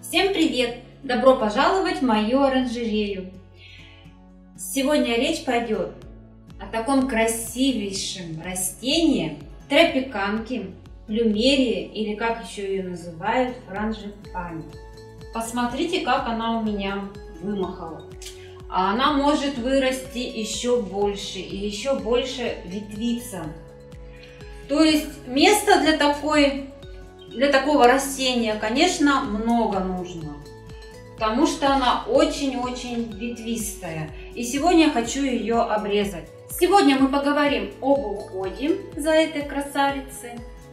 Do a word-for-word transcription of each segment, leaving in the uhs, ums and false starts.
Всем привет! Добро пожаловать в мою оранжерею! Сегодня речь пойдет о таком красивейшем растении тропиканке, плюмерии, или как еще ее называют, франгипане. Посмотрите, как она у меня вымахала. А она может вырасти еще больше и еще больше ветвиться. То есть места для такой, для такого растения, конечно, много нужно, потому что она очень-очень ветвистая. И сегодня я хочу ее обрезать. Сегодня мы поговорим об уходе за этой красавицей.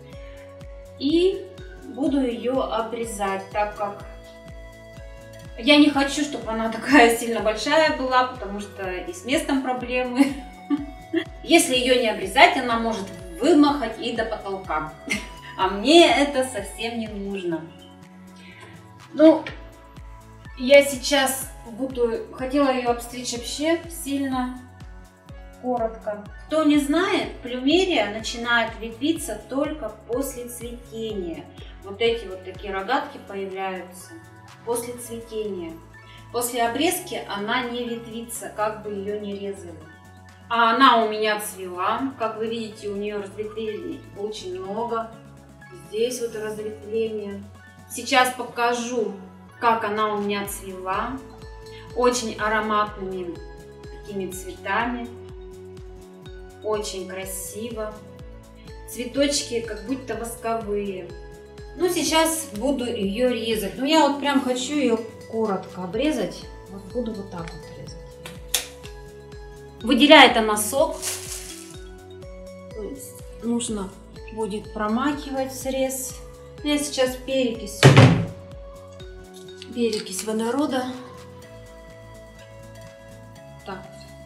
И буду ее обрезать, так как я не хочу, чтобы она такая сильно большая была, потому что и с местом проблемы. Если ее не обрезать, она может вымахать и до потолка. А мне это совсем не нужно. Ну, я сейчас буду... Хотела ее обстричь вообще сильно коротко. Кто не знает, плюмерия начинает ветвиться только после цветения. Вот эти вот такие рогатки появляются после цветения. После обрезки она не ветвится, как бы ее не резали. А она у меня цвела. Как вы видите, у нее разветвлений очень много. Здесь вот разветвление. Сейчас покажу, как она у меня цвела. Очень ароматными такими цветами. Очень красиво. Цветочки как будто восковые. Ну, сейчас буду ее резать. Ну, я вот прям хочу ее коротко обрезать. Вот буду вот так вот резать. Выделяет она сок. Нужно будет промакивать срез. Я сейчас перекись. Перекись водорода. Так.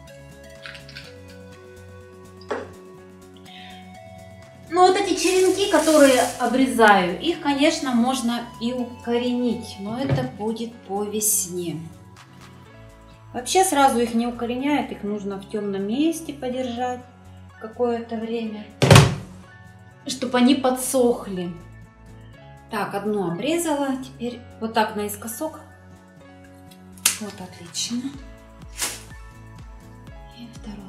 Ну, вот эти черенки, которые обрезаю, их, конечно, можно и укоренить, но это будет по весне. Вообще сразу их не укореняют, их нужно в темном месте подержать какое-то время, чтобы они подсохли. Так, одну обрезала, теперь вот так наискосок. Вот, отлично. И вторую.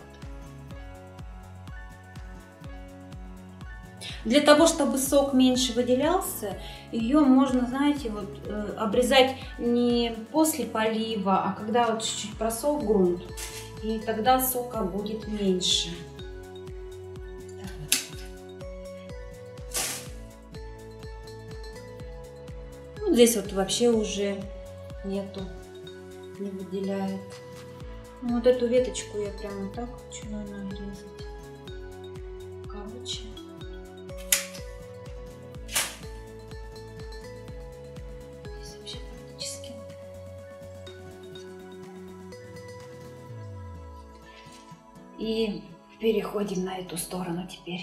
Для того, чтобы сок меньше выделялся, ее можно, знаете, вот э, обрезать не после полива, а когда вот чуть-чуть просох грунт, и тогда сока будет меньше. Вот здесь вот вообще уже нету, не выделяет. Ну, вот эту веточку я прямо вот так хочу нарезать. Короче. И переходим на эту сторону теперь.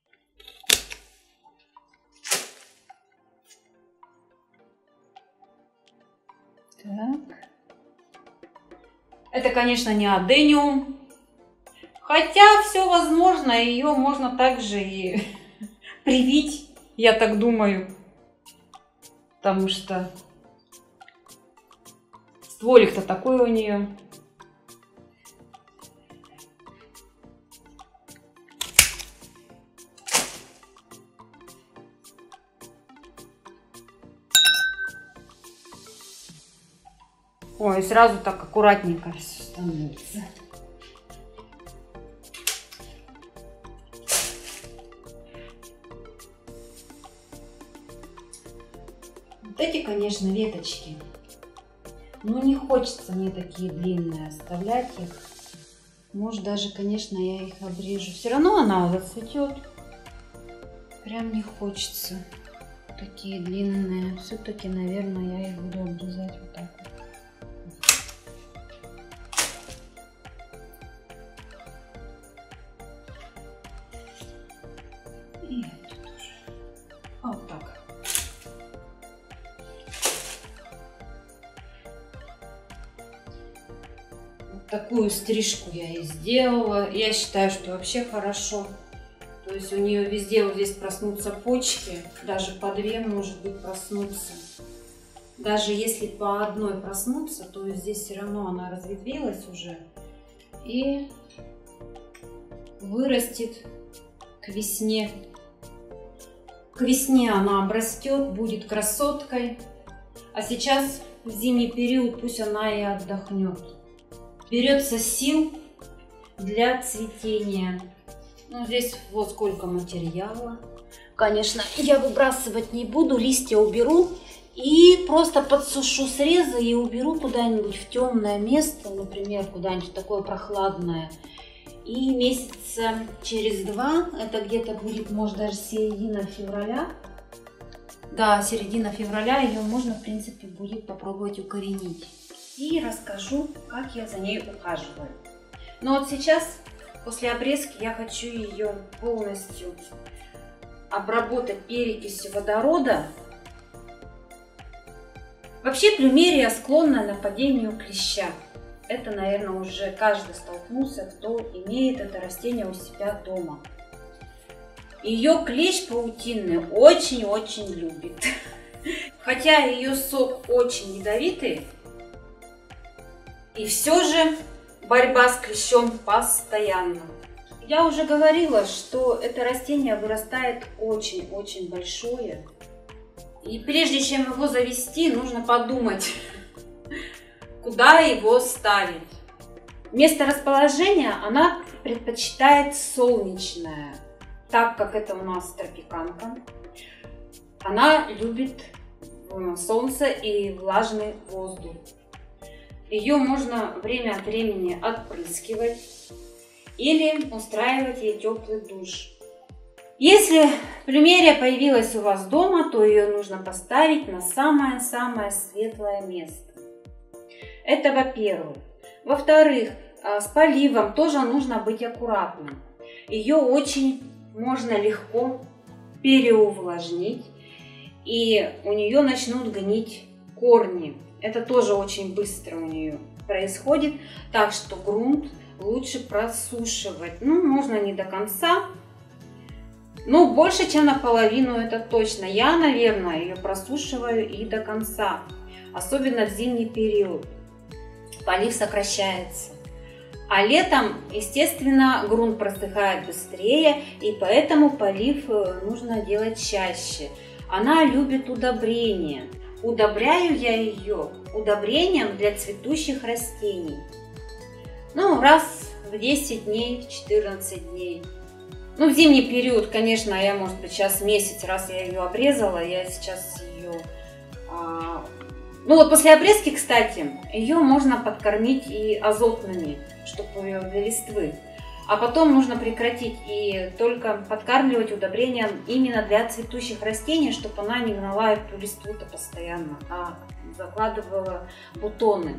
Так. Это, конечно, не адениум. Хотя все возможно, ее можно также и привить, я так думаю. Потому что стволик-то такой у нее. Ой, сразу так аккуратненько становится. Вот эти, конечно, веточки. Ну, не хочется мне такие длинные оставлять их. Может, даже, конечно, я их обрежу. Все равно она зацветет. Прям не хочется такие длинные. Все-таки, наверное, я их буду обрезать вот так вот. И тут уже. Вот так. Вот такую стрижку я и сделала. Я считаю, что вообще хорошо. То есть у нее везде вот здесь проснутся почки. Даже по две, может быть, проснутся. Даже если по одной проснуться, то здесь все равно она разветвилась уже и вырастет к весне. К весне она обрастет, будет красоткой. А сейчас в зимний период пусть она и отдохнет. Берется сил для цветения. Ну, здесь вот сколько материала. Конечно, я выбрасывать не буду, листья уберу и просто подсушу срезы и уберу куда-нибудь в темное место, например, куда-нибудь такое прохладное. И месяца через два, это где-то будет, может, даже середина февраля. Да, середина февраля ее можно, в принципе, будет попробовать укоренить. И расскажу, как я за ней ухаживаю. Но вот сейчас, после обрезки, я хочу ее полностью обработать перекисью водорода. Вообще плюмерия склонна к нападению клеща. Это, наверное, уже каждый столкнулся, кто имеет это растение у себя дома. Ее клещ паутинный очень-очень любит. Хотя ее сок очень ядовитый, и все же борьба с клещом постоянна. Я уже говорила, что это растение вырастает очень-очень большое. И прежде чем его завести, нужно подумать, куда его ставить. Место расположения она предпочитает солнечное, так как это у нас тропиканка. Она любит солнце и влажный воздух. Ее можно время от времени отпрыскивать или устраивать ей теплый душ. Если плюмерия появилась у вас дома, то ее нужно поставить на самое-самое светлое место. Это во-первых. Во-вторых, с поливом тоже нужно быть аккуратным. Ее очень можно легко переувлажнить, и у нее начнут гнить корни. Это тоже очень быстро у нее происходит, так что грунт лучше просушивать. Ну, можно не до конца, но больше, чем наполовину, это точно. Я, наверное, ее просушиваю и до конца, особенно в зимний период. Полив сокращается. А летом, естественно, грунт просыхает быстрее, и поэтому полив нужно делать чаще. Она любит удобрения. Удобряю я ее удобрением для цветущих растений. Ну, раз в десять дней, в четырнадцать дней. Ну, в зимний период, конечно, я, может быть, сейчас месяц, раз я ее обрезала, я сейчас ее... А... Ну, вот после обрезки, кстати, ее можно подкормить и азотными, чтобы ее для листвы. А потом нужно прекратить и только подкармливать удобрением именно для цветущих растений, чтобы она не гнала эту листву-то постоянно, а закладывала бутоны.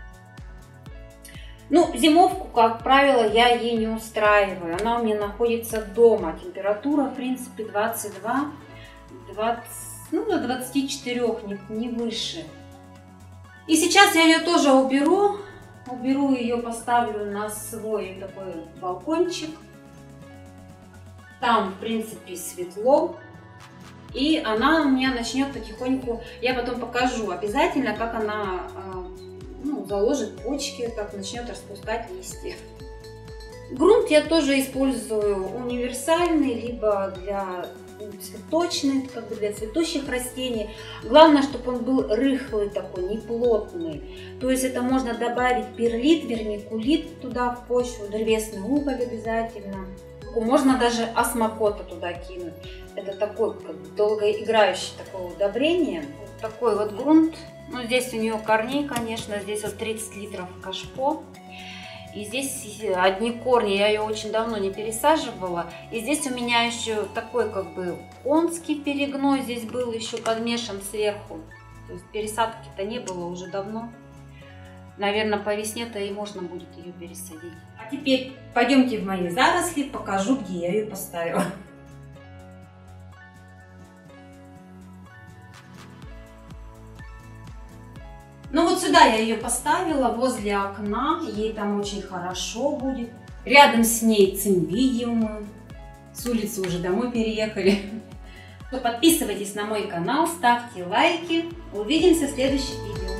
Ну, зимовку, как правило, я ей не устраиваю. Она у меня находится дома. Температура, в принципе, двадцать два, двадцать, ну, до двадцати четырёх, не, не выше. И сейчас я ее тоже уберу. Уберу ее, поставлю на свой такой балкончик. Там, в принципе, светло. И она у меня начнет потихоньку, я потом покажу обязательно, как она ну, заложит почки, как начнет распускать листья. Грунт я тоже использую универсальный, либо для цветочный, как бы для цветущих растений. Главное, чтобы он был рыхлый такой, не плотный. То есть это можно добавить перлит, вермикулит туда в почву, древесный уголь обязательно. Можно даже осмокота туда кинуть. Это такой как бы долгоиграющий такое удобрение. Вот такой вот грунт. Ну, здесь у нее корней, конечно, здесь вот тридцать литров кашпо. И здесь одни корни, я ее очень давно не пересаживала. И здесь у меня еще такой как бы конский перегной здесь был еще подмешан сверху. То есть пересадки-то не было уже давно. Наверное, по весне-то и можно будет ее пересадить. А теперь пойдемте в мои заросли, покажу, где я ее поставила. Ну вот сюда я ее поставила, возле окна, ей там очень хорошо будет. Рядом с ней цимбидиумы, с улицы уже домой переехали. Подписывайтесь на мой канал, ставьте лайки. Увидимся в следующем видео.